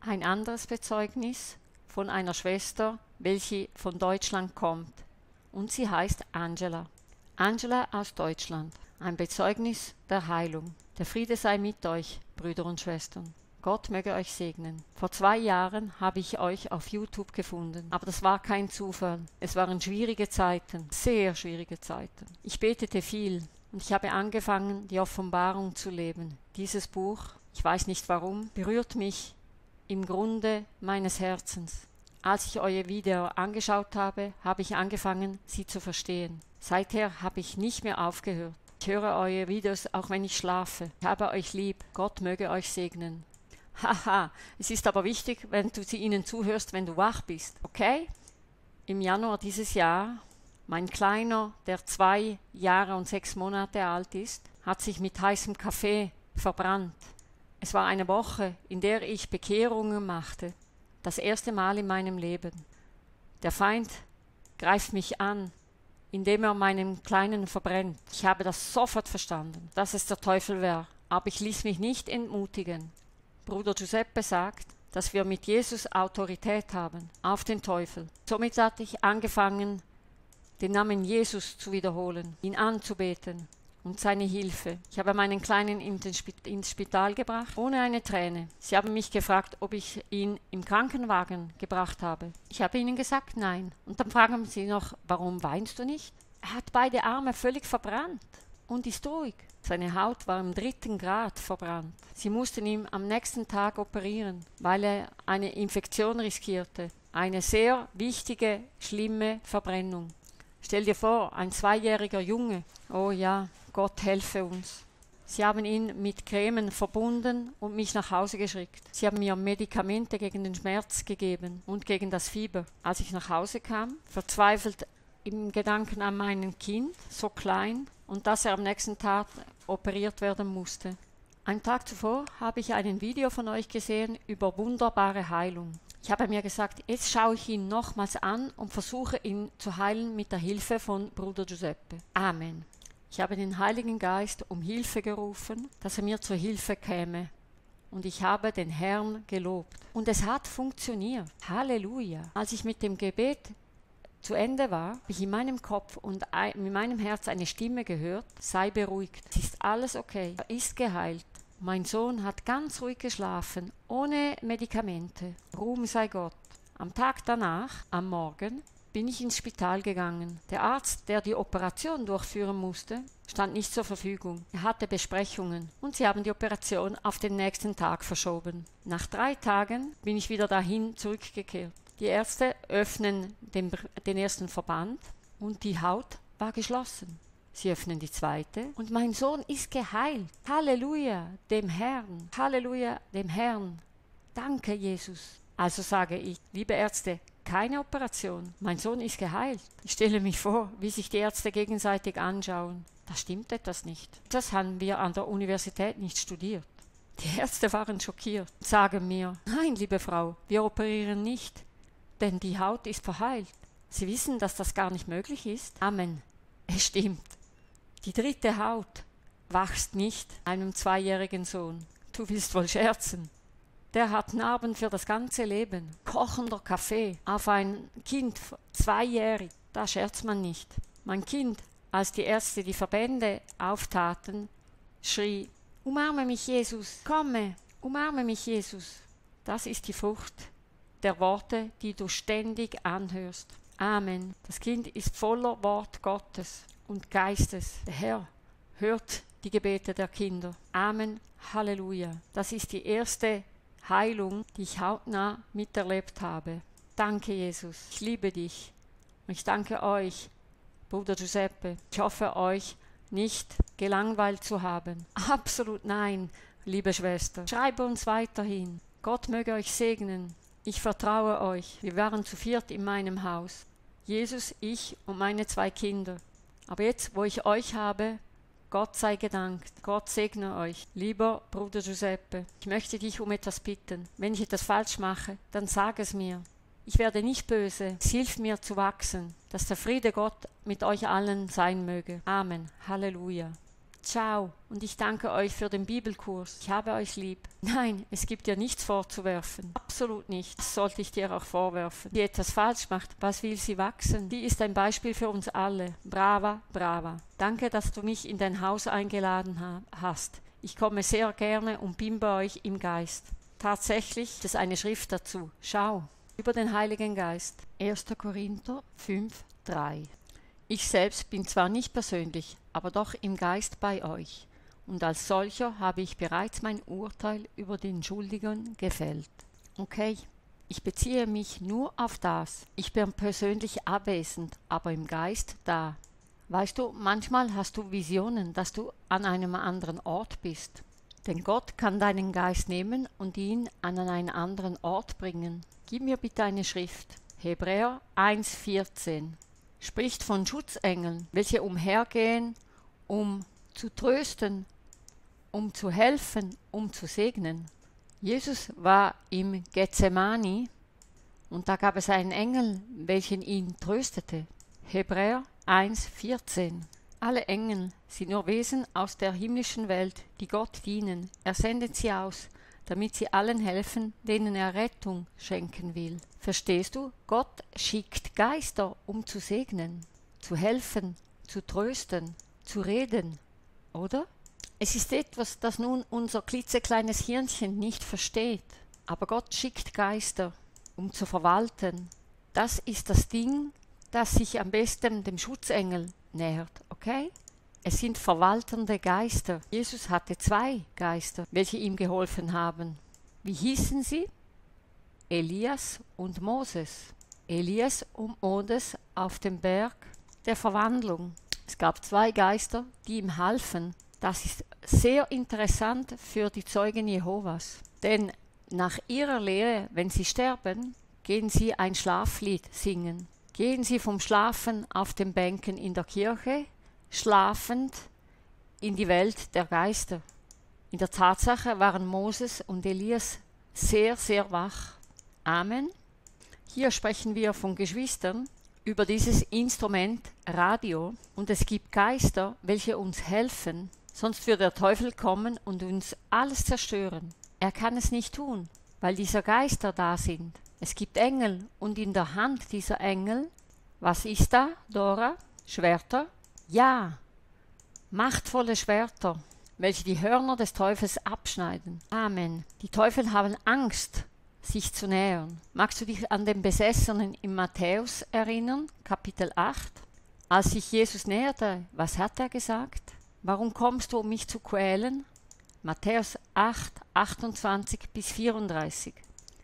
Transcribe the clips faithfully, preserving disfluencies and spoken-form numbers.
Ein anderes Bezeugnis von einer Schwester, welche von Deutschland kommt. Und sie heißt Angela. Angela aus Deutschland. Ein Bezeugnis der Heilung. Der Friede sei mit euch, Brüder und Schwestern. Gott möge euch segnen. Vor zwei Jahren habe ich euch auf YouTube gefunden, aber das war kein Zufall. Es waren schwierige Zeiten, sehr schwierige Zeiten. Ich betete viel und ich habe angefangen, die Offenbarung zu leben. Dieses Buch, ich weiß nicht warum, berührt mich im Grunde meines Herzens. Als ich euer Video angeschaut habe, habe ich angefangen, sie zu verstehen. Seither habe ich nicht mehr aufgehört. Ich höre eure Videos, auch wenn ich schlafe. Ich habe euch lieb. Gott möge euch segnen. Haha, es ist aber wichtig, wenn du ihnen zuhörst, wenn du wach bist, okay? Im Januar dieses Jahr, mein Kleiner, der zwei Jahre und sechs Monate alt ist, hat sich mit heißem Kaffee verbrannt. Es war eine Woche, in der ich Bekehrungen machte. Das erste Mal in meinem Leben. Der Feind greift mich an, indem er meinen Kleinen verbrennt. Ich habe das sofort verstanden, dass es der Teufel war, aber ich ließ mich nicht entmutigen. Bruder Giuseppe sagt, dass wir mit Jesus Autorität haben auf den Teufel. Somit hatte ich angefangen, den Namen Jesus zu wiederholen, ihn anzubeten und seine Hilfe. Ich habe meinen Kleinen in den Sp- ins Spital gebracht, ohne eine Träne. Sie haben mich gefragt, ob ich ihn im Krankenwagen gebracht habe. Ich habe ihnen gesagt, nein. Und dann fragen sie noch, warum weinst du nicht? Er hat beide Arme völlig verbrannt und ist ruhig. Seine Haut war im dritten Grad verbrannt. Sie mussten ihn am nächsten Tag operieren, weil er eine Infektion riskierte. Eine sehr wichtige, schlimme Verbrennung. Stell dir vor, ein zweijähriger Junge. Oh ja, Gott helfe uns. Sie haben ihn mit Cremen verbunden und mich nach Hause geschickt. Sie haben mir Medikamente gegen den Schmerz gegeben und gegen das Fieber. Als ich nach Hause kam, verzweifelt im Gedanken an mein Kind, so klein, und dass er am nächsten Tag operiert werden musste. Einen Tag zuvor habe ich ein Video von euch gesehen über wunderbare Heilung. Ich habe mir gesagt, jetzt schaue ich ihn nochmals an und versuche ihn zu heilen mit der Hilfe von Bruder Giuseppe. Amen. Ich habe den Heiligen Geist um Hilfe gerufen, dass er mir zur Hilfe käme. Und ich habe den Herrn gelobt. Und es hat funktioniert. Halleluja. Als ich mit dem Gebet zu Ende war, habe ich in meinem Kopf und in meinem Herz eine Stimme gehört, sei beruhigt, es ist alles okay, er ist geheilt. Mein Sohn hat ganz ruhig geschlafen, ohne Medikamente. Ruhm sei Gott. Am Tag danach, am Morgen, bin ich ins Spital gegangen. Der Arzt, der die Operation durchführen musste, stand nicht zur Verfügung. Er hatte Besprechungen und sie haben die Operation auf den nächsten Tag verschoben. Nach drei Tagen bin ich wieder dahin zurückgekehrt. Die Ärzte öffnen den, den ersten Verband und die Haut war geschlossen. Sie öffnen die zweite und mein Sohn ist geheilt. Halleluja, dem Herrn. Halleluja, dem Herrn. Danke, Jesus. Also sage ich, liebe Ärzte, keine Operation. Mein Sohn ist geheilt. Ich stelle mich vor, wie sich die Ärzte gegenseitig anschauen. Da stimmt etwas nicht. Das haben wir an der Universität nicht studiert. Die Ärzte waren schockiert und sagen mir, nein, liebe Frau, wir operieren nicht. Denn die Haut ist verheilt. Sie wissen, dass das gar nicht möglich ist. Amen. Es stimmt. Die dritte Haut wächst nicht einem zweijährigen Sohn. Du willst wohl scherzen. Der hat Narben für das ganze Leben. Kochender Kaffee auf ein Kind zweijährig. Da scherzt man nicht. Mein Kind, als die Ärzte die Verbände auftaten, schrie, umarme mich, Jesus, komme, umarme mich, Jesus. Das ist die Frucht der Worte, die du ständig anhörst. Amen. Das Kind ist voller Wort Gottes und Geistes. Der Herr hört die Gebete der Kinder. Amen. Halleluja. Das ist die erste Heilung, die ich hautnah miterlebt habe. Danke, Jesus. Ich liebe dich. Und ich danke euch, Bruder Giuseppe. Ich hoffe, euch nicht gelangweilt zu haben. Absolut nein, liebe Schwester. Schreibe uns weiterhin. Gott möge euch segnen. Ich vertraue euch. Wir waren zu viert in meinem Haus. Jesus, ich und meine zwei Kinder. Aber jetzt, wo ich euch habe, Gott sei gedankt. Gott segne euch. Lieber Bruder Giuseppe, ich möchte dich um etwas bitten. Wenn ich etwas falsch mache, dann sag es mir. Ich werde nicht böse. Es hilft mir zu wachsen, dass der Friede Gott mit euch allen sein möge. Amen. Halleluja. Ciao und ich danke euch für den Bibelkurs. Ich habe euch lieb. Nein, es gibt dir nichts vorzuwerfen. Absolut nicht. Das sollte ich dir auch vorwerfen. Die etwas falsch macht, was will sie wachsen? Die ist ein Beispiel für uns alle. Brava, brava. Danke, dass du mich in dein Haus eingeladen ha- hast. Ich komme sehr gerne und bin bei euch im Geist. Tatsächlich ist es eine Schrift dazu. Schau. Über den Heiligen Geist. erster Korinther fünf, drei. Ich selbst bin zwar nicht persönlich, aber doch im Geist bei euch, und als solcher habe ich bereits mein Urteil über den Schuldigen gefällt. Okay, ich beziehe mich nur auf das. Ich bin persönlich abwesend, aber im Geist da. Weißt du, manchmal hast du Visionen, dass du an einem anderen Ort bist. Denn Gott kann deinen Geist nehmen und ihn an einen anderen Ort bringen. Gib mir bitte eine Schrift. Hebräer eins vierzehn. Spricht von Schutzengeln, welche umhergehen, um zu trösten, um zu helfen, um zu segnen. Jesus war im Gethsemane und da gab es einen Engel, welchen ihn tröstete. Hebräer eins vierzehn. Alle Engel sind nur Wesen aus der himmlischen Welt, die Gott dienen. Er sendet sie aus, damit sie allen helfen, denen er Rettung schenken will. Verstehst du? Gott schickt Geister, um zu segnen, zu helfen, zu trösten, zu reden, oder? Es ist etwas, das nun unser klitzekleines Hirnchen nicht versteht. Aber Gott schickt Geister, um zu verwalten. Das ist das Ding, das sich am besten dem Schutzengel nähert, okay? Es sind verwaltende Geister. Jesus hatte zwei Geister, welche ihm geholfen haben. Wie hießen sie? Elias und Moses. Elias und Moses auf dem Berg der Verwandlung. Es gab zwei Geister, die ihm halfen. Das ist sehr interessant für die Zeugen Jehovas. Denn nach ihrer Lehre, wenn sie sterben, gehen sie ein Schlaflied singen. Gehen sie vom Schlafen auf den Bänken in der Kirche, schlafend in die Welt der Geister. In der Tatsache waren Moses und Elias sehr, sehr wach. Amen. Hier sprechen wir von Geschwistern über dieses Instrument Radio und es gibt Geister, welche uns helfen, sonst würde der Teufel kommen und uns alles zerstören. Er kann es nicht tun, weil diese Geister da sind. Es gibt Engel und in der Hand dieser Engel, was ist da, Dora? Schwerter? Ja, machtvolle Schwerter, welche die Hörner des Teufels abschneiden. Amen. Die Teufel haben Angst, sich zu nähern. Magst du dich an den Besessenen in Matthäus erinnern, Kapitel acht? Als sich Jesus näherte, was hat er gesagt? Warum kommst du, um mich zu quälen? Matthäus acht, achtundzwanzig bis vierunddreißig.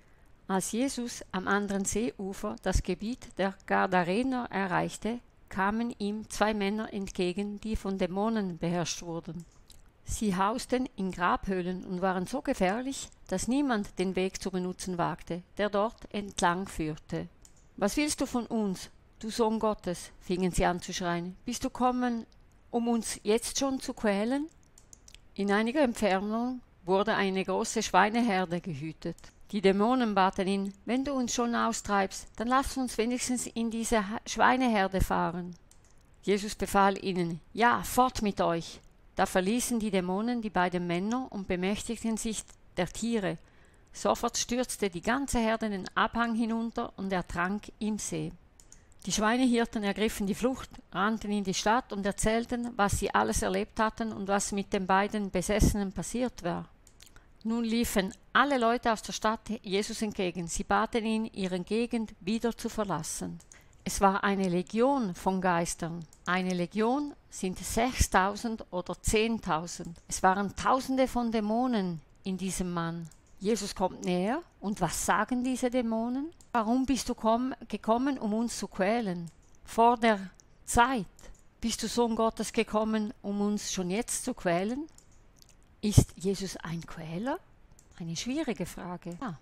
Als Jesus am anderen Seeufer das Gebiet der Gadarener erreichte, kamen ihm zwei Männer entgegen, die von Dämonen beherrscht wurden. Sie hausten in Grabhöhlen und waren so gefährlich, dass niemand den Weg zu benutzen wagte, der dort entlang führte. »Was willst du von uns, du Sohn Gottes?« fingen sie an zu schreien. »Bist du gekommen, um uns jetzt schon zu quälen?« In einiger Entfernung wurde eine große Schweineherde gehütet. Die Dämonen baten ihn, wenn du uns schon austreibst, dann lass uns wenigstens in diese Schweineherde fahren. Jesus befahl ihnen, ja, fort mit euch. Da verließen die Dämonen die beiden Männer und bemächtigten sich der Tiere. Sofort stürzte die ganze Herde den Abhang hinunter und ertrank im See. Die Schweinehirten ergriffen die Flucht, rannten in die Stadt und erzählten, was sie alles erlebt hatten und was mit den beiden Besessenen passiert war. Nun liefen alle Leute aus der Stadt Jesus entgegen. Sie baten ihn, ihre Gegend wieder zu verlassen. Es war eine Legion von Geistern. Eine Legion sind sechstausend oder zehntausend. Es waren Tausende von Dämonen in diesem Mann. Jesus kommt näher. Und was sagen diese Dämonen? Warum bist du komm, gekommen, um uns zu quälen? Vor der Zeit bist du Sohn Gottes gekommen, um uns schon jetzt zu quälen? Ist Jesus ein Quäler? Eine schwierige Frage. Ja.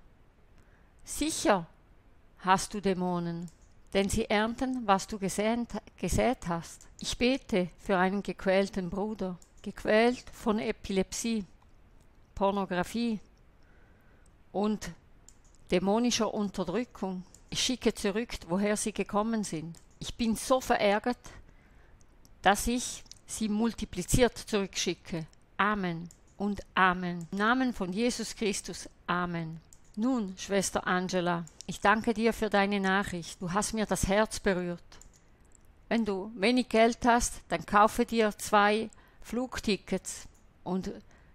Sicher hast du Dämonen, denn sie ernten, was du gesät, gesät hast. Ich bete für einen gequälten Bruder, gequält von Epilepsie, Pornografie und dämonischer Unterdrückung. Ich schicke zurück, woher sie gekommen sind. Ich bin so verärgert, dass ich sie multipliziert zurückschicke. Amen und Amen. Im Namen von Jesus Christus. Amen. Nun, Schwester Angela, ich danke dir für deine Nachricht. Du hast mir das Herz berührt. Wenn du wenig Geld hast, dann kaufe dir zwei Flugtickets und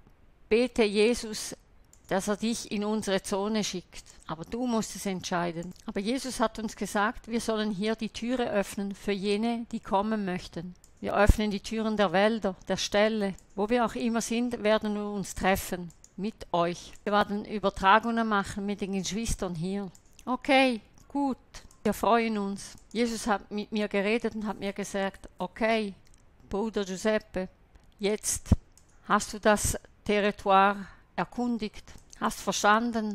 bete Jesus, dass er dich in unsere Zone schickt. Aber du musst es entscheiden. Aber Jesus hat uns gesagt, wir sollen hier die Türe öffnen für jene, die kommen möchten. Wir öffnen die Türen der Wälder, der Ställe. Wo wir auch immer sind, werden wir uns treffen mit euch. Wir werden Übertragungen machen mit den Geschwistern hier. Okay, gut. Wir freuen uns. Jesus hat mit mir geredet und hat mir gesagt, okay, Bruder Giuseppe, jetzt hast du das Territoire erkundigt, hast verstanden,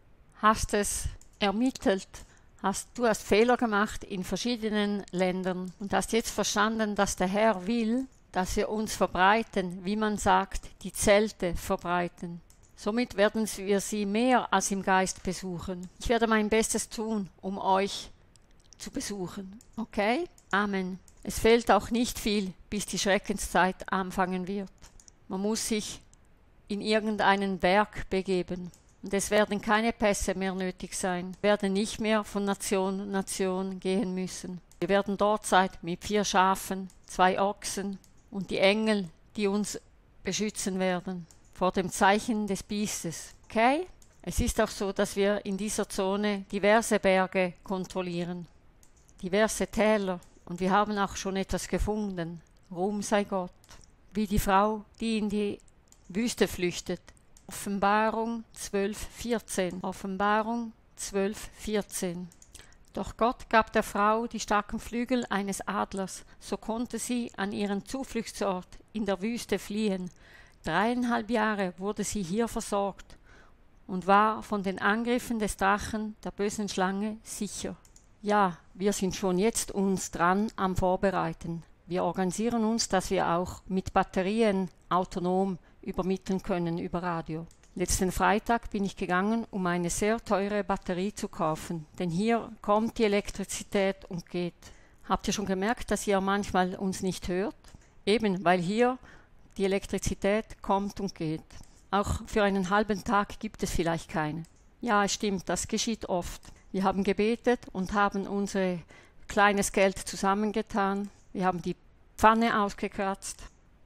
hast es ermittelt, hast, du hast Fehler gemacht in verschiedenen Ländern und hast jetzt verstanden, dass der Herr will, dass wir uns verbreiten, wie man sagt, die Zelte verbreiten. Somit werden wir sie mehr als im Geist besuchen. Ich werde mein Bestes tun, um euch zu besuchen. Okay? Amen. Es fehlt auch nicht viel, bis die Schreckenszeit anfangen wird. Man muss sich in irgendeinen Berg begeben. Und es werden keine Pässe mehr nötig sein. Wir werden nicht mehr von Nation zu Nation gehen müssen. Wir werden dort sein mit vier Schafen, zwei Ochsen und die Engel, die uns beschützen werden vor dem Zeichen des Biestes. Okay? Es ist auch so, dass wir in dieser Zone diverse Berge kontrollieren, diverse Täler. Und wir haben auch schon etwas gefunden. Ruhm sei Gott. Wie die Frau, die in die Wüste flüchtet. Offenbarung zwölf vierzehn. Offenbarung zwölf vierzehn. Doch Gott gab der Frau die starken Flügel eines Adlers, so konnte sie an ihren Zufluchtsort in der Wüste fliehen. Dreieinhalb Jahre wurde sie hier versorgt und war von den Angriffen des Drachen, der bösen Schlange, sicher. Ja, wir sind schon jetzt uns dran am Vorbereiten. Wir organisieren uns, dass wir auch mit Batterien autonom übermitteln können über Radio. Letzten Freitag bin ich gegangen, um eine sehr teure Batterie zu kaufen, denn hier kommt die Elektrizität und geht. Habt ihr schon gemerkt, dass ihr manchmal uns nicht hört? Eben, weil hier die Elektrizität kommt und geht. Auch für einen halben Tag gibt es vielleicht keine. Ja, es stimmt, das geschieht oft. Wir haben gebetet und haben unser kleines Geld zusammengetan. Wir haben die Pfanne ausgekratzt,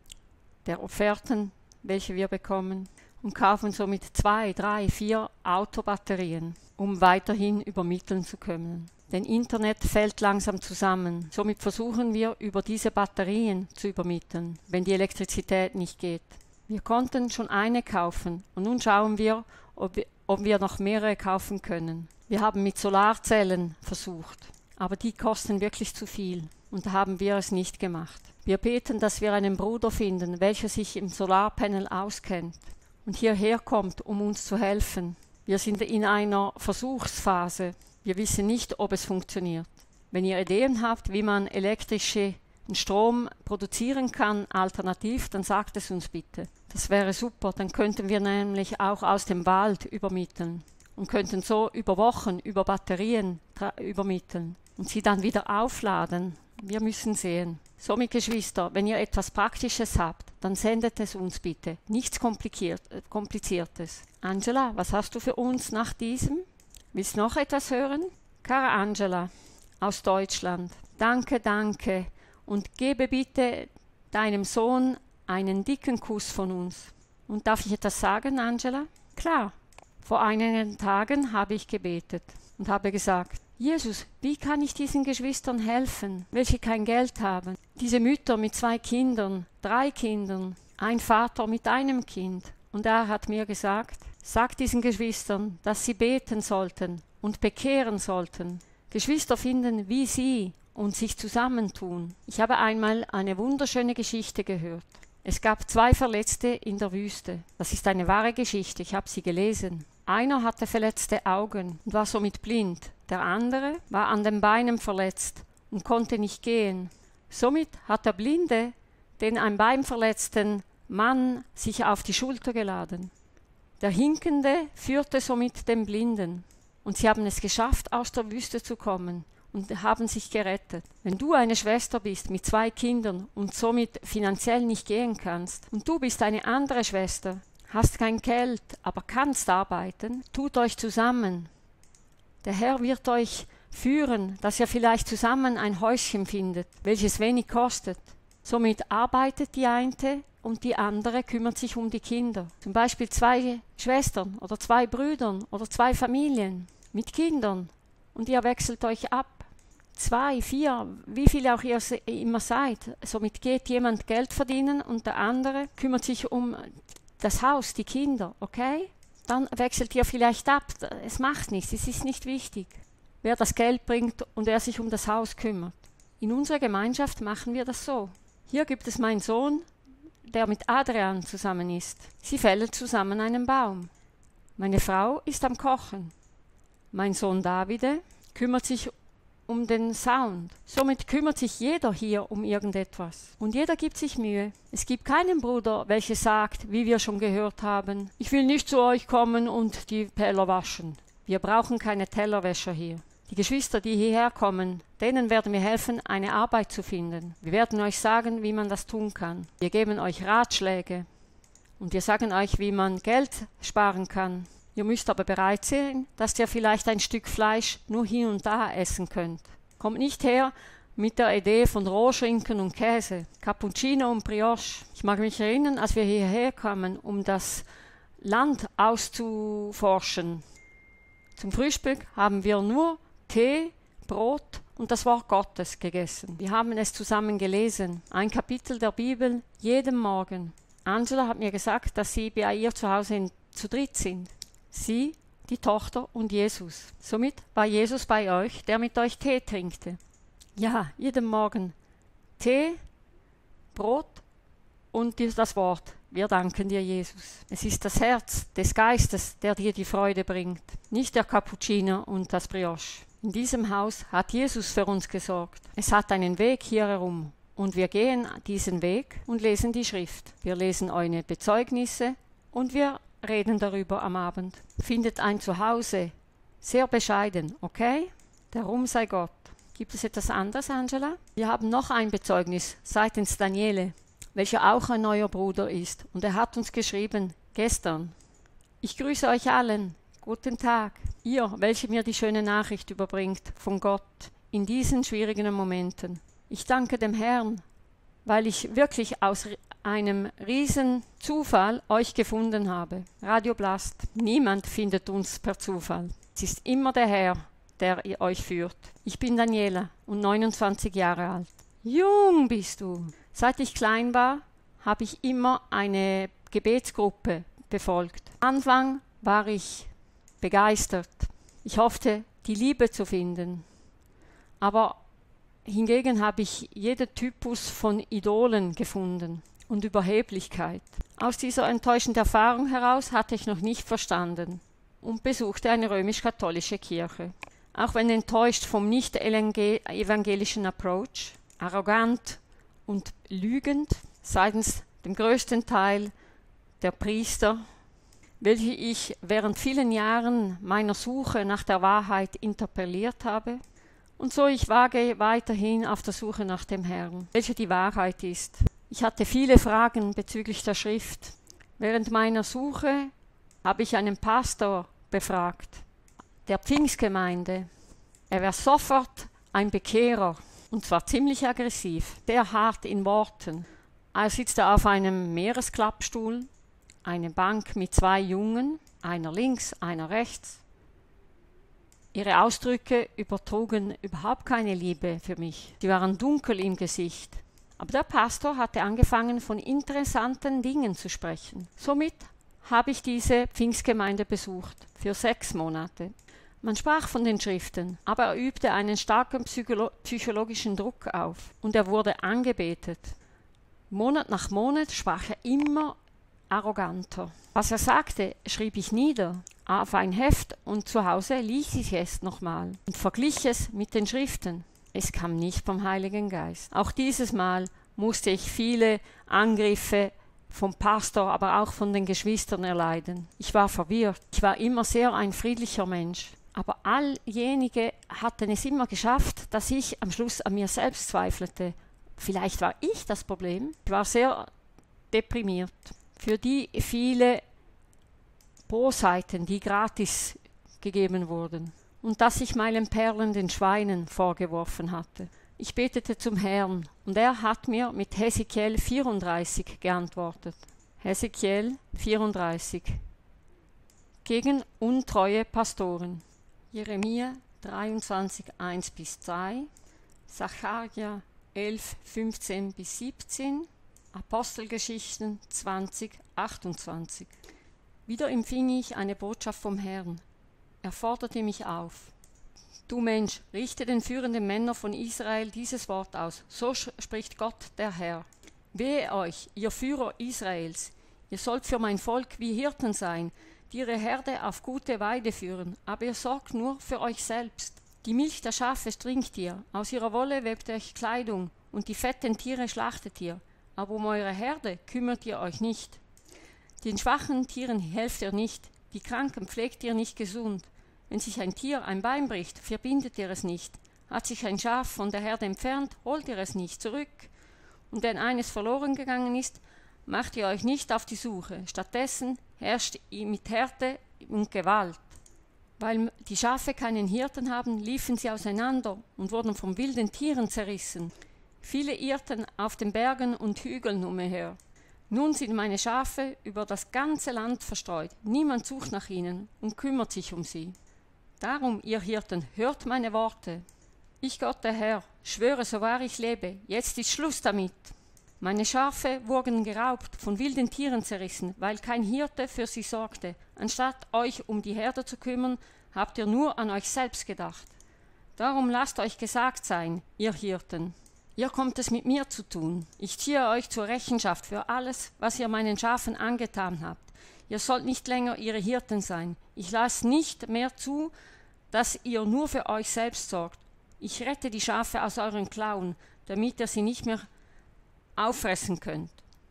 der Offerten, welche wir bekommen, und kaufen somit zwei, drei, vier Autobatterien, um weiterhin übermitteln zu können. Denn Internet fällt langsam zusammen. Somit versuchen wir, über diese Batterien zu übermitteln, wenn die Elektrizität nicht geht. Wir konnten schon eine kaufen und nun schauen wir, ob wir, ob wir noch mehrere kaufen können. Wir haben mit Solarzellen versucht, aber die kosten wirklich zu viel und da haben wir es nicht gemacht. Wir beten, dass wir einen Bruder finden, welcher sich im Solarpanel auskennt und hierher kommt, um uns zu helfen. Wir sind in einer Versuchsphase. Wir wissen nicht, ob es funktioniert. Wenn ihr Ideen habt, wie man elektrischen Strom produzieren kann, alternativ, dann sagt es uns bitte. Das wäre super, dann könnten wir nämlich auch aus dem Wald übermitteln und könnten so über Wochen über Batterien übermitteln und sie dann wieder aufladen. Wir müssen sehen. Somit, Geschwister, wenn ihr etwas Praktisches habt, dann sendet es uns bitte. Nichts kompliziert, äh, Kompliziertes. Angela, was hast du für uns nach diesem? Willst du noch etwas hören? Cara Angela aus Deutschland. Danke, danke. Und gebe bitte deinem Sohn einen dicken Kuss von uns. Und darf ich etwas sagen, Angela? Klar. Vor einigen Tagen habe ich gebetet und habe gesagt, Jesus, wie kann ich diesen Geschwistern helfen, welche kein Geld haben? Diese Mütter mit zwei Kindern, drei Kindern, ein Vater mit einem Kind. Und er hat mir gesagt, sag diesen Geschwistern, dass sie beten sollten und bekehren sollten. Geschwister finden wie sie und sich zusammentun. Ich habe einmal eine wunderschöne Geschichte gehört. Es gab zwei Verletzte in der Wüste. Das ist eine wahre Geschichte, ich habe sie gelesen. Einer hatte verletzte Augen und war somit blind. Der andere war an den Beinen verletzt und konnte nicht gehen. Somit hat der Blinde den ein Bein verletzten Mann sich auf die Schulter geladen. Der Hinkende führte somit den Blinden. Und sie haben es geschafft, aus der Wüste zu kommen. und haben sich gerettet. Wenn du eine Schwester bist mit zwei Kindern und somit finanziell nicht gehen kannst und du bist eine andere Schwester, hast kein Geld, aber kannst arbeiten, tut euch zusammen. Der Herr wird euch führen, dass ihr vielleicht zusammen ein Häuschen findet, welches wenig kostet. Somit arbeitet die eine und die andere kümmert sich um die Kinder. Zum Beispiel zwei Schwestern oder zwei Brüdern oder zwei Familien mit Kindern und ihr wechselt euch ab. Zwei, vier, wie viele auch ihr immer seid. Somit geht jemand Geld verdienen und der andere kümmert sich um das Haus, die Kinder, okay? Dann wechselt ihr vielleicht ab. Es macht nichts, es ist nicht wichtig, wer das Geld bringt und wer sich um das Haus kümmert. In unserer Gemeinschaft machen wir das so. Hier gibt es meinen Sohn, der mit Adrian zusammen ist. Sie fällen zusammen einen Baum. Meine Frau ist am Kochen. Mein Sohn Davide kümmert sich um den Sound. Somit kümmert sich jeder hier um irgendetwas. Und jeder gibt sich Mühe. Es gibt keinen Bruder, welcher sagt, wie wir schon gehört haben, ich will nicht zu euch kommen und die Teller waschen. Wir brauchen keine Tellerwäscher hier. Die Geschwister, die hierher kommen, denen werden wir helfen, eine Arbeit zu finden. Wir werden euch sagen, wie man das tun kann. Wir geben euch Ratschläge und wir sagen euch, wie man Geld sparen kann. Ihr müsst aber bereit sein, dass ihr vielleicht ein Stück Fleisch nur hier und da essen könnt. Kommt nicht her mit der Idee von Rohschinken und Käse, Cappuccino und Brioche. Ich mag mich erinnern, als wir hierher kamen, um das Land auszuforschen. Zum Frühstück haben wir nur Tee, Brot und das Wort Gottes gegessen. Wir haben es zusammen gelesen, ein Kapitel der Bibel jeden Morgen. Angela hat mir gesagt, dass sie bei ihr zu Hause in, zu dritt sind. Sie, die Tochter und Jesus. Somit war Jesus bei euch, der mit euch Tee trinkte. Ja, jeden Morgen Tee, Brot und das Wort. Wir danken dir, Jesus. Es ist das Herz des Geistes, der dir die Freude bringt, nicht der Cappuccino und das Brioche. In diesem Haus hat Jesus für uns gesorgt. Es hat einen Weg hier herum und wir gehen diesen Weg und lesen die Schrift. Wir lesen eure Bezeugnisse und wir reden darüber am Abend. Findet ein Zuhause, sehr bescheiden, okay? Der Ruhm sei Gott. Gibt es etwas anderes, Angela? Wir haben noch ein Bezeugnis seitens Daniele, welcher auch ein neuer Bruder ist. Und er hat uns geschrieben, gestern. Ich grüße euch allen. Guten Tag. Ihr, welche mir die schöne Nachricht überbringt von Gott in diesen schwierigen Momenten. Ich danke dem Herrn, weil ich wirklich aus einem riesen Zufall euch gefunden habe. Radio Blast. Niemand findet uns per Zufall. Es ist immer der Herr, der euch führt. Ich bin Daniela und neunundzwanzig Jahre alt. Jung bist du. Seit ich klein war, habe ich immer eine Gebetsgruppe befolgt. Am Anfang war ich begeistert. Ich hoffte, die Liebe zu finden. Aber hingegen habe ich jeden Typus von Idolen gefunden und Überheblichkeit. Aus dieser enttäuschenden Erfahrung heraus hatte ich noch nicht verstanden und besuchte eine römisch-katholische Kirche. Auch wenn enttäuscht vom nicht-evangelischen Approach, arrogant und lügend seitens dem größten Teil der Priester, welche ich während vielen Jahren meiner Suche nach der Wahrheit interpelliert habe. Und so ich wage weiterhin auf der Suche nach dem Herrn, welche die Wahrheit ist. Ich hatte viele Fragen bezüglich der Schrift. Während meiner Suche habe ich einen Pastor befragt, der Pfingstgemeinde. Er war sofort ein Bekehrer, und zwar ziemlich aggressiv, sehr hart in Worten. Er sitzt auf einem Meeresklappstuhl, eine Bank mit zwei Jungen, einer links, einer rechts. Ihre Ausdrücke übertrugen überhaupt keine Liebe für mich. Sie waren dunkel im Gesicht. Aber der Pastor hatte angefangen, von interessanten Dingen zu sprechen. Somit habe ich diese Pfingstgemeinde besucht, für sechs Monate. Man sprach von den Schriften, aber er übte einen starken psycholo- psychologischen Druck auf und er wurde angebetet. Monat nach Monat sprach er immer arroganter. Was er sagte, schrieb ich nieder auf ein Heft und zu Hause ließ ich es nochmal und verglich es mit den Schriften. Es kam nicht vom Heiligen Geist. Auch dieses Mal musste ich viele Angriffe vom Pastor, aber auch von den Geschwistern erleiden. Ich war verwirrt. Ich war immer sehr ein friedlicher Mensch. Aber all jenige hatten es immer geschafft, dass ich am Schluss an mir selbst zweifelte. Vielleicht war ich das Problem. Ich war sehr deprimiert. Für die viele Bosheiten, die gratis gegeben wurden. Und dass ich meinen Perlen den Schweinen vorgeworfen hatte. Ich betete zum Herrn und er hat mir mit Hesekiel vierunddreißig geantwortet. Hesekiel vierunddreißig. Gegen untreue Pastoren. Jeremia dreiundzwanzig, eins bis zwei, Sacharja elf, fünfzehn bis siebzehn, Apostelgeschichten zwanzig, achtundzwanzig. Wieder empfing ich eine Botschaft vom Herrn. Er forderte mich auf. Du Mensch, richte den führenden Männern von Israel dieses Wort aus. So spricht Gott der Herr. Wehe euch, ihr Führer Israels, ihr sollt für mein Volk wie Hirten sein, die ihre Herde auf gute Weide führen, aber ihr sorgt nur für euch selbst. Die Milch der Schafe trinkt ihr, aus ihrer Wolle webt euch Kleidung, und die fetten Tiere schlachtet ihr, aber um eure Herde kümmert ihr euch nicht. Den schwachen Tieren helft ihr nicht, die Kranken pflegt ihr nicht gesund. Wenn sich ein Tier ein Bein bricht, verbindet ihr es nicht. Hat sich ein Schaf von der Herde entfernt, holt ihr es nicht zurück. Und wenn eines verloren gegangen ist, macht ihr euch nicht auf die Suche. Stattdessen herrscht ihr mit Härte und Gewalt. Weil die Schafe keinen Hirten haben, liefen sie auseinander und wurden von wilden Tieren zerrissen. Viele irrten auf den Bergen und Hügeln umher. Nun sind meine Schafe über das ganze Land verstreut. Niemand sucht nach ihnen und kümmert sich um sie. Darum, ihr Hirten, hört meine Worte. Ich, Gott der Herr, schwöre, so wahr ich lebe, jetzt ist Schluss damit. Meine Schafe wurden geraubt, von wilden Tieren zerrissen, weil kein Hirte für sie sorgte. Anstatt euch um die Herde zu kümmern, habt ihr nur an euch selbst gedacht. Darum lasst euch gesagt sein, ihr Hirten. Ihr kommt es mit mir zu tun. Ich ziehe euch zur Rechenschaft für alles, was ihr meinen Schafen angetan habt. Ihr sollt nicht länger ihre Hirten sein. Ich lasse nicht mehr zu, dass ihr nur für euch selbst sorgt. Ich rette die Schafe aus euren Klauen, damit ihr sie nicht mehr auffressen könnt.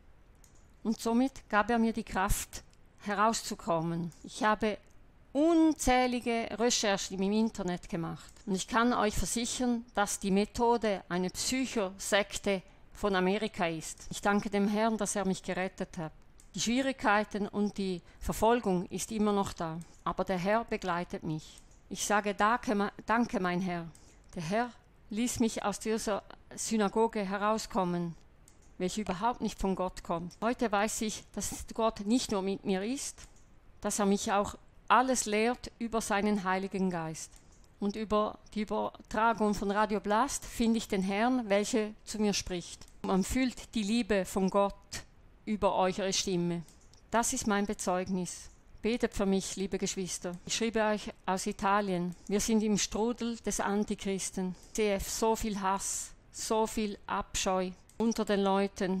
Und somit gab er mir die Kraft, herauszukommen. Ich habe unzählige Recherchen im Internet gemacht. Und ich kann euch versichern, dass die Methode eine Psychosekte von Amerika ist. Ich danke dem Herrn, dass er mich gerettet hat. Die Schwierigkeiten und die Verfolgung ist immer noch da, aber der Herr begleitet mich. Ich sage danke, danke mein Herr. Der Herr ließ mich aus dieser Synagoge herauskommen, welche überhaupt nicht von Gott kommt. Heute weiß ich, dass Gott nicht nur mit mir ist, dass er mich auch alles lehrt über seinen Heiligen Geist. Und über die Übertragung von Radio Blast finde ich den Herrn, welcher zu mir spricht. Man fühlt die Liebe von Gott über eure Stimme. Das ist mein Bezeugnis. Betet für mich, liebe Geschwister. Ich schreibe euch aus Italien. Wir sind im Strudel des Antichristen. Ich sehe so viel Hass, so viel Abscheu unter den Leuten.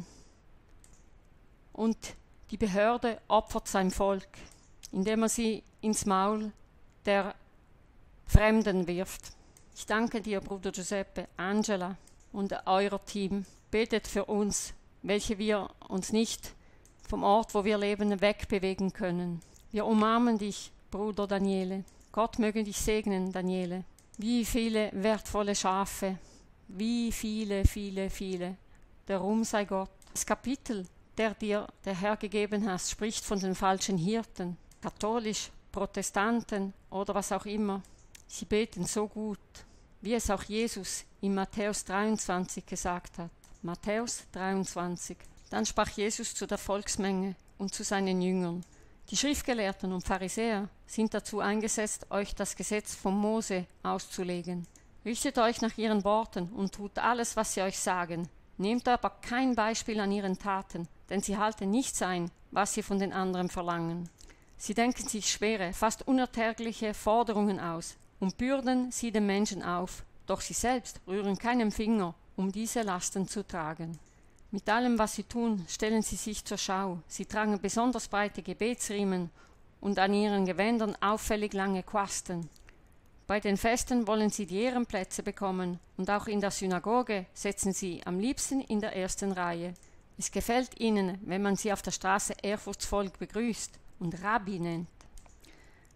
Und die Behörde opfert sein Volk, indem er sie ins Maul der Fremden wirft. Ich danke dir, Bruder Giuseppe, Angela und euer Team. Betet für uns, welche wir uns nicht vom Ort, wo wir leben, wegbewegen können. Wir umarmen dich, Bruder Daniele. Gott möge dich segnen, Daniele. Wie viele wertvolle Schafe, wie viele, viele, viele. Der Ruhm sei Gott. Das Kapitel, der dir der Herr gegeben hast, spricht von den falschen Hirten, katholisch, Protestanten oder was auch immer. Sie beten so gut, wie es auch Jesus in Matthäus dreiundzwanzig gesagt hat. Matthäus dreiundzwanzig. Dann sprach Jesus zu der Volksmenge und zu seinen Jüngern. Die Schriftgelehrten und Pharisäer sind dazu eingesetzt, euch das Gesetz von Mose auszulegen. Richtet euch nach ihren Worten und tut alles, was sie euch sagen. Nehmt aber kein Beispiel an ihren Taten, denn sie halten nichts ein, was sie von den anderen verlangen. Sie denken sich schwere, fast unerträgliche Forderungen aus und bürden sie den Menschen auf, doch sie selbst rühren keinen Finger, um diese Lasten zu tragen. Mit allem, was sie tun, stellen sie sich zur Schau. Sie tragen besonders breite Gebetsriemen und an ihren Gewändern auffällig lange Quasten. Bei den Festen wollen sie die Ehrenplätze bekommen und auch in der Synagoge setzen sie am liebsten in der ersten Reihe. Es gefällt ihnen, wenn man sie auf der Straße ehrfurchtsvoll begrüßt und Rabbi nennt.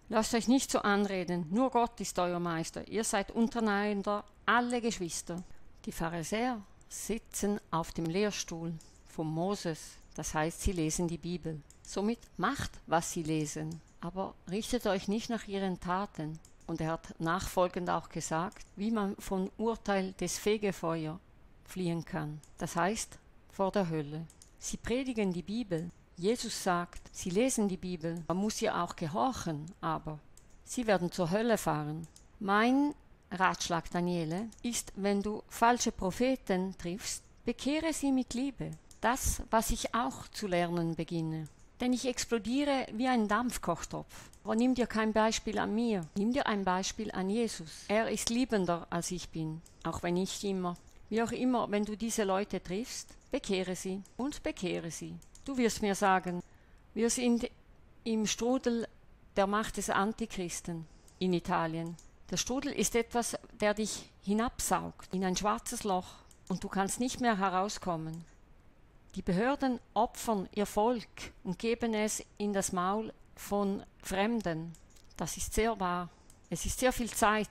Lasst euch nicht so anreden, nur Gott ist euer Meister, ihr seid untereinander alle Geschwister. Die Pharisäer sitzen auf dem Lehrstuhl von Moses, das heißt, sie lesen die Bibel. Somit macht, was sie lesen, aber richtet euch nicht nach ihren Taten. Und er hat nachfolgend auch gesagt, wie man vom Urteil des Fegefeuer fliehen kann, das heißt, vor der Hölle. Sie predigen die Bibel. Jesus sagt, sie lesen die Bibel, man muss ihr auch gehorchen, aber sie werden zur Hölle fahren. Mein Ratschlag, Daniele, ist, wenn du falsche Propheten triffst, bekehre sie mit Liebe. Das, was ich auch zu lernen beginne. Denn ich explodiere wie ein Dampfkochtopf. Aber nimm dir kein Beispiel an mir, nimm dir ein Beispiel an Jesus. Er ist liebender als ich bin, auch wenn nicht immer. Wie auch immer, wenn du diese Leute triffst, bekehre sie und bekehre sie. Du wirst mir sagen, wir sind im Strudel der Macht des Antichristen in Italien. Der Strudel ist etwas, der dich hinabsaugt in ein schwarzes Loch und du kannst nicht mehr herauskommen. Die Behörden opfern ihr Volk und geben es in das Maul von Fremden. Das ist sehr wahr. Es ist sehr viel Zeit,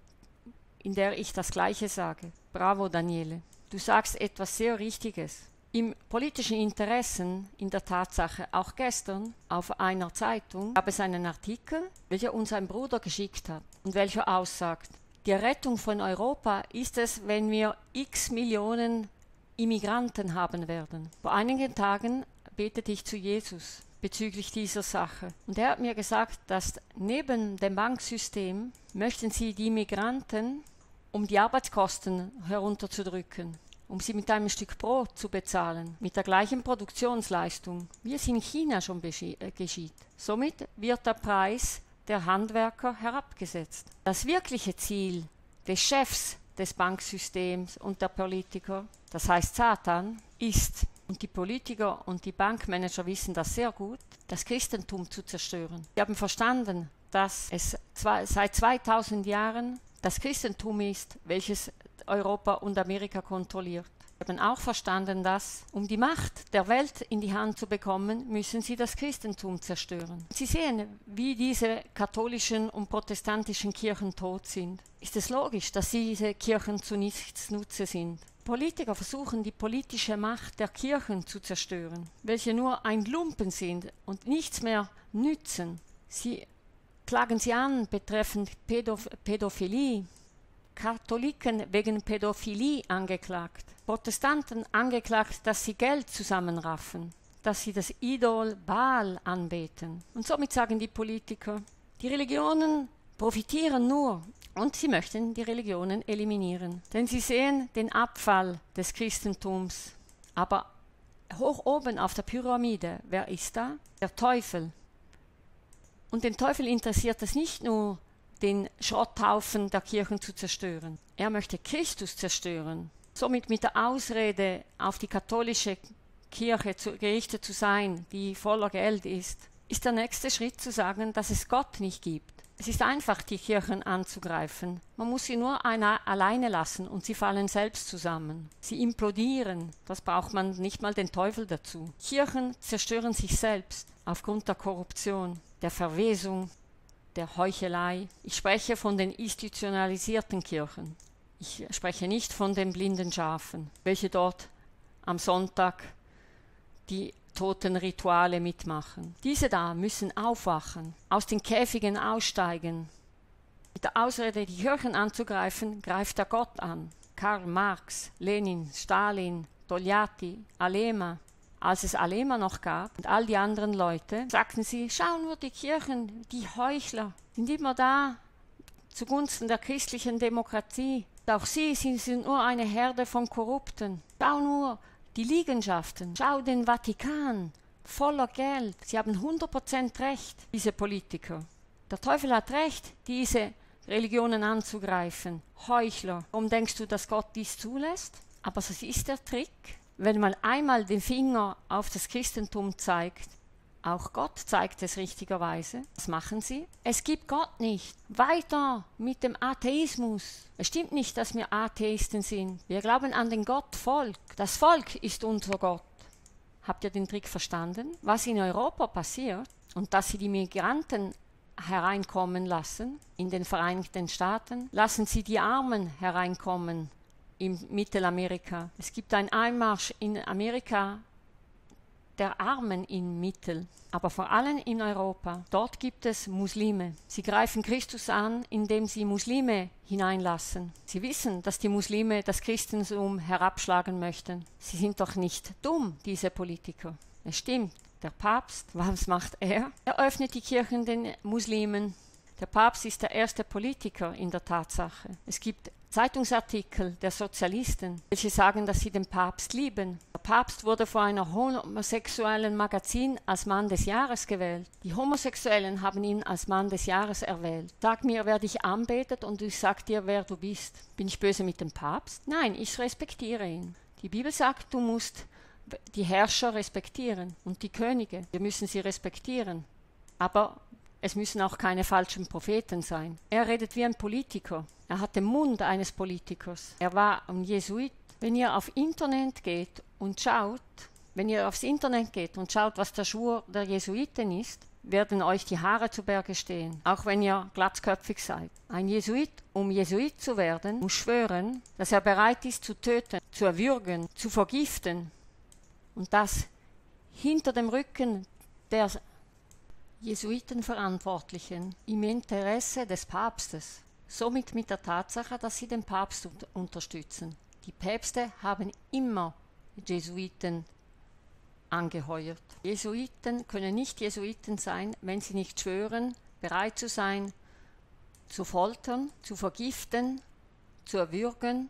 in der ich das Gleiche sage. Bravo, Daniele. Du sagst etwas sehr Richtiges. Im politischen Interessen, in der Tatsache auch gestern, auf einer Zeitung, gab es einen Artikel, welcher uns ein Bruder geschickt hat und welcher aussagt, die Rettung von Europa ist es, wenn wir x Millionen Immigranten haben werden. Vor einigen Tagen betete ich zu Jesus bezüglich dieser Sache. Und er hat mir gesagt, dass neben dem Banksystem möchten sie die Migranten, um die Arbeitskosten herunterzudrücken, um sie mit einem Stück Brot zu bezahlen, mit der gleichen Produktionsleistung, wie es in China schon äh, geschieht. Somit wird der Preis der Handwerker herabgesetzt. Das wirkliche Ziel des Chefs des Banksystems und der Politiker, das heißt Satan, ist, und die Politiker und die Bankmanager wissen das sehr gut, das Christentum zu zerstören. Sie haben verstanden, dass es zwei, seit zweitausend Jahren das Christentum ist, welches Europa und Amerika kontrolliert. Sie haben auch verstanden, dass, um die Macht der Welt in die Hand zu bekommen, müssen sie das Christentum zerstören. Sie sehen, wie diese katholischen und protestantischen Kirchen tot sind. Ist es logisch, dass diese Kirchen zu nichts Nutze sind? Politiker versuchen, die politische Macht der Kirchen zu zerstören, welche nur ein Lumpen sind und nichts mehr nützen. Sie klagen sie an betreffend Pädoph- Pädophilie, Katholiken wegen Pädophilie angeklagt, Protestanten angeklagt, dass sie Geld zusammenraffen, dass sie das Idol Baal anbeten. Und somit sagen die Politiker, die Religionen profitieren nur und sie möchten die Religionen eliminieren. Denn sie sehen den Abfall des Christentums. Aber hoch oben auf der Pyramide, wer ist da? Der Teufel. Und den Teufel interessiert es nicht nur, den Schrotthaufen der Kirchen zu zerstören. Er möchte Christus zerstören. Somit mit der Ausrede, auf die katholische Kirche zu, gerichtet zu sein, die voller Geld ist, ist der nächste Schritt zu sagen, dass es Gott nicht gibt. Es ist einfach, die Kirchen anzugreifen. Man muss sie nur eine, alleine lassen und sie fallen selbst zusammen. Sie implodieren. Das braucht man nicht mal den Teufel dazu. Kirchen zerstören sich selbst aufgrund der Korruption, der Verwesung, der Heuchelei. Ich spreche von den institutionalisierten Kirchen. Ich spreche nicht von den blinden Schafen, welche dort am Sonntag die toten Rituale mitmachen. Diese da müssen aufwachen, aus den Käfigen aussteigen. Mit der Ausrede, die Kirchen anzugreifen, greift er Gott an. Karl Marx, Lenin, Stalin, Togliatti, Alema. Als es Alema noch gab und all die anderen Leute, sagten sie, schau nur die Kirchen, die Heuchler, sind immer da zugunsten der christlichen Demokratie. Auch sie sind nur eine Herde von Korrupten. Schau nur die Liegenschaften, schau den Vatikan, voller Geld. Sie haben hundert Prozent Recht, diese Politiker. Der Teufel hat Recht, diese Religionen anzugreifen. Heuchler. Warum denkst du, dass Gott dies zulässt? Aber das ist der Trick. Wenn man einmal den Finger auf das Christentum zeigt, auch Gott zeigt es richtigerweise. Was machen sie? Es gibt Gott nicht. Weiter mit dem Atheismus. Es stimmt nicht, dass wir Atheisten sind. Wir glauben an den Gott Volk. Das Volk ist unser Gott. Habt ihr den Trick verstanden? Was in Europa passiert und dass sie die Migranten hereinkommen lassen in den Vereinigten Staaten. Lassen Sie die Armen hereinkommen in Mittelamerika. Es gibt einen Einmarsch in Amerika der Armen in Mittel, aber vor allem in Europa. Dort gibt es Muslime. Sie greifen Christus an, indem sie Muslime hineinlassen. Sie wissen, dass die Muslime das Christentum herabschlagen möchten. Sie sind doch nicht dumm, diese Politiker. Es stimmt, der Papst, was macht er? Er öffnet die Kirchen den Muslimen. Der Papst ist der erste Politiker in der Tatsache. Es gibt Zeitungsartikel der Sozialisten, welche sagen, dass sie den Papst lieben. Der Papst wurde vor einer homosexuellen Magazin als Mann des Jahres gewählt. Die Homosexuellen haben ihn als Mann des Jahres erwählt. Sag mir, wer dich anbetet und ich sag dir, wer du bist. Bin ich böse mit dem Papst? Nein, ich respektiere ihn. Die Bibel sagt, du musst die Herrscher respektieren und die Könige. Wir müssen sie respektieren. Aber es müssen auch keine falschen Propheten sein. Er redet wie ein Politiker. Er hat den Mund eines Politikers. Er war ein Jesuit. Wenn ihr auf Internet geht und schaut, wenn ihr aufs Internet geht und schaut, was der Schwur der Jesuiten ist, werden euch die Haare zu Berge stehen, auch wenn ihr glatzköpfig seid. Ein Jesuit, um Jesuit zu werden, muss schwören, dass er bereit ist zu töten, zu erwürgen, zu vergiften. Und das hinter dem Rücken der Jesuitenverantwortlichen im Interesse des Papstes. Somit mit der Tatsache, dass sie den Papst unterstützen. Die Päpste haben immer Jesuiten angeheuert. Jesuiten können nicht Jesuiten sein, wenn sie nicht schwören, bereit zu sein, zu foltern, zu vergiften, zu erwürgen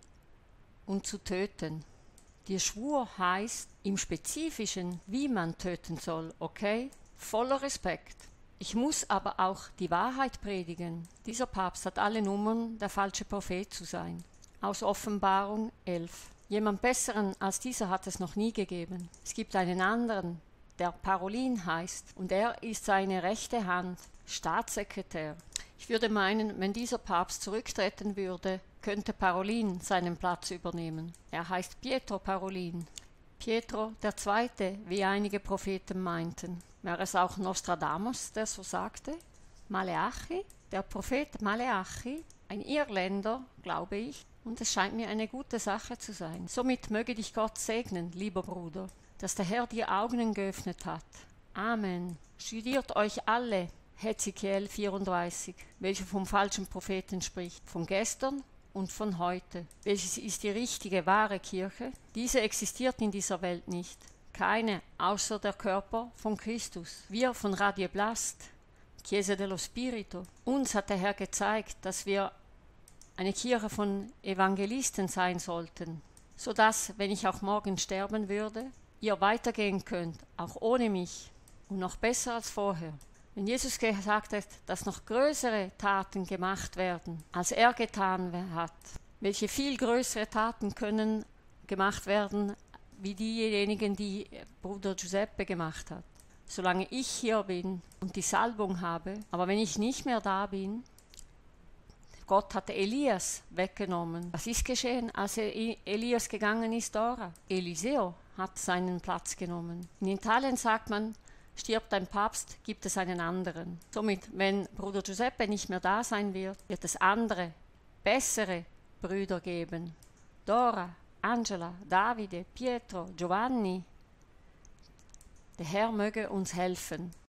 und zu töten. Der Schwur heißt im Spezifischen, wie man töten soll, okay? Voller Respekt. Ich muss aber auch die Wahrheit predigen. Dieser Papst hat alle Nummern, der falsche Prophet zu sein. Aus Offenbarung elf. Jemand Besseren als dieser hat es noch nie gegeben. Es gibt einen anderen, der Parolin heißt, und er ist seine rechte Hand, Staatssekretär. Ich würde meinen, wenn dieser Papst zurücktreten würde, könnte Parolin seinen Platz übernehmen. Er heißt Pietro Parolin. Pietro der Zweite, wie einige Propheten meinten. Wäre es auch Nostradamus, der so sagte? Maleachi, der Prophet Maleachi, ein Irländer, glaube ich, und es scheint mir eine gute Sache zu sein. Somit möge dich Gott segnen, lieber Bruder, dass der Herr dir Augen geöffnet hat. Amen. Studiert euch alle Hesekiel vierunddreißig, welcher vom falschen Propheten spricht, von gestern und von heute. Welches ist die richtige, wahre Kirche? Diese existiert in dieser Welt nicht. Keine, außer der Körper von Christus. Wir von Radio Blast, Chiesa dello Spirito. Uns hat der Herr gezeigt, dass wir eine Kirche von Evangelisten sein sollten, sodass, wenn ich auch morgen sterben würde, ihr weitergehen könnt, auch ohne mich und noch besser als vorher. Wenn Jesus gesagt hat, dass noch größere Taten gemacht werden, als er getan hat, welche viel größere Taten können gemacht werden, wie diejenigen, die Bruder Giuseppe gemacht hat. Solange ich hier bin und die Salbung habe, aber wenn ich nicht mehr da bin, Gott hatte Elias weggenommen. Was ist geschehen, als Elias gegangen ist, Dora? Eliseo hat seinen Platz genommen. In Italien sagt man, stirbt ein Papst, gibt es einen anderen. Somit, wenn Bruder Giuseppe nicht mehr da sein wird, wird es andere, bessere Brüder geben. Dora, Angela, Davide, Pietro, Giovanni. Der Herr möge uns helfen.